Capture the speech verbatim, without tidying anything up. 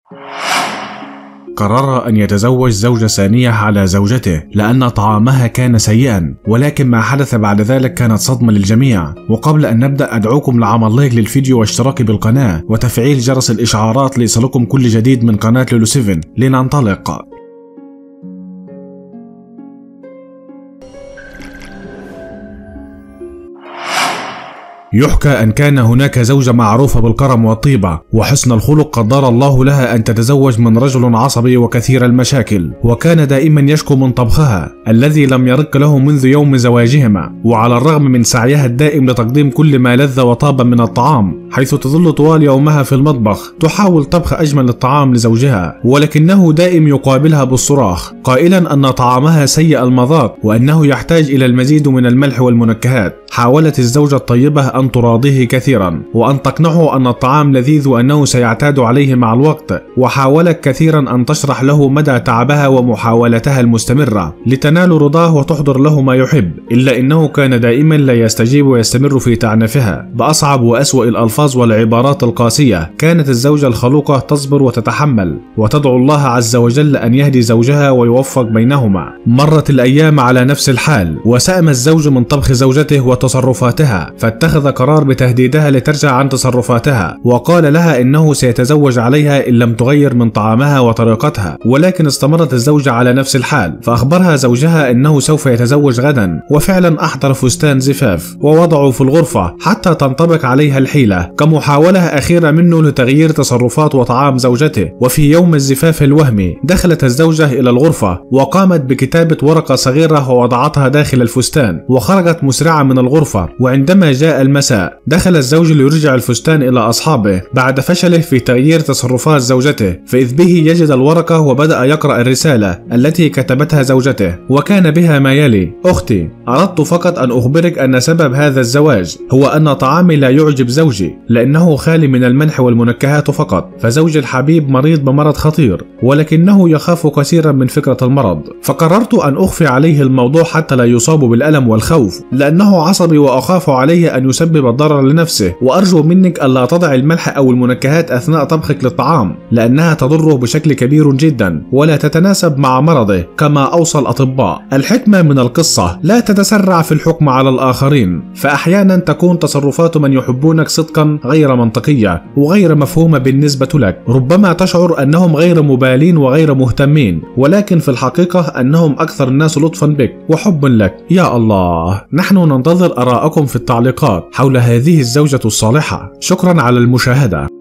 قرر أن يتزوج زوجة ثانية على زوجته لأن طعامها كان سيئا، ولكن ما حدث بعد ذلك كانت صدمة للجميع. وقبل أن نبدأ أدعوكم لعمل لايك للفيديو واشتراك بالقناة وتفعيل جرس الإشعارات ليصلكم كل جديد من قناة لولو سبعة. لننطلق. يحكى أن كان هناك زوجة معروفة بالكرم والطيبة وحسن الخلق قدر الله لها أن تتزوج من رجل عصبي وكثير المشاكل، وكان دائما يشكو من طبخها الذي لم يرق له منذ يوم زواجهما. وعلى الرغم من سعيها الدائم لتقديم كل ما لذ وطاب من الطعام، حيث تظل طوال يومها في المطبخ تحاول طبخ أجمل الطعام لزوجها، ولكنه دائم يقابلها بالصراخ قائلا أن طعامها سيء المذاق وأنه يحتاج إلى المزيد من الملح والمنكهات. حاولت الزوجة الطيبة أن تراضيه كثيرا وأن تقنعه أن الطعام لذيذ وأنه سيعتاد عليه مع الوقت، وحاولت كثيرا أن تشرح له مدى تعبها ومحاولتها المستمرة لتنال رضاه وتحضر له ما يحب، إلا إنه كان دائما لا يستجيب ويستمر في تعنيفها بأصعب وأسوأ الألفاظ والعبارات القاسية. كانت الزوجة الخلوقة تصبر وتتحمل وتدعو الله عز وجل أن يهدي زوجها ويوفق بينهما. مرت الأيام على نفس الحال، وسأم الزوج من طبخ زوجته وتصرفاتها، فاتخذ قرار بتهديدها لترجع عن تصرفاتها، وقال لها إنه سيتزوج عليها إن لم تغير من طعامها وطريقتها. ولكن استمرت الزوجة على نفس الحال، فأخبرها زوجها إنه سوف يتزوج غدا، وفعلا أحضر فستان زفاف ووضعه في الغرفة حتى تنطبق عليها الحيلة كمحاولة أخيرة منه لتغيير تصرفات وطعام زوجته. وفي يوم الزفاف الوهمي دخلت الزوجة إلى الغرفة وقامت بكتابة ورقة صغيرة ووضعتها داخل الفستان، وخرجت مسرعة من الغرفة. وعندما جاء المساء دخل الزوج ليرجع الفستان إلى أصحابه بعد فشله في تغيير تصرفات زوجته، فإذ به يجد الورقة وبدأ يقرأ الرسالة التي كتبتها زوجته، وكان بها ما يلي: أختي، أردت فقط أن أخبرك أن سبب هذا الزواج هو أن طعامي لا يعجب زوجي لأنه خالي من الملح والمنكهات فقط، فزوجي الحبيب مريض بمرض خطير ولكنه يخاف كثيرا من فكرة المرض، فقررت أن أخفي عليه الموضوع حتى لا يصاب بالألم والخوف لأنه عصبي وأخاف عليه أن يسبب الضرر لنفسه، وأرجو منك ألا تضع الملح أو المنكهات أثناء طبخك للطعام لأنها تضره بشكل كبير جدا ولا تتناسب مع مرضه كما أوصى الأطباء. الحكمة من القصة: لا تتسرع في الحكم على الآخرين، فأحيانا تكون تصرفات من يحبونك صدقا غير منطقية وغير مفهومة بالنسبة لك. ربما تشعر أنهم غير مبالين وغير مهتمين، ولكن في الحقيقة أنهم أكثر الناس لطفا بك وحب لك. يا الله، نحن ننتظر آراءكم في التعليقات حول هذه الزوجة الصالحة. شكرا على المشاهدة.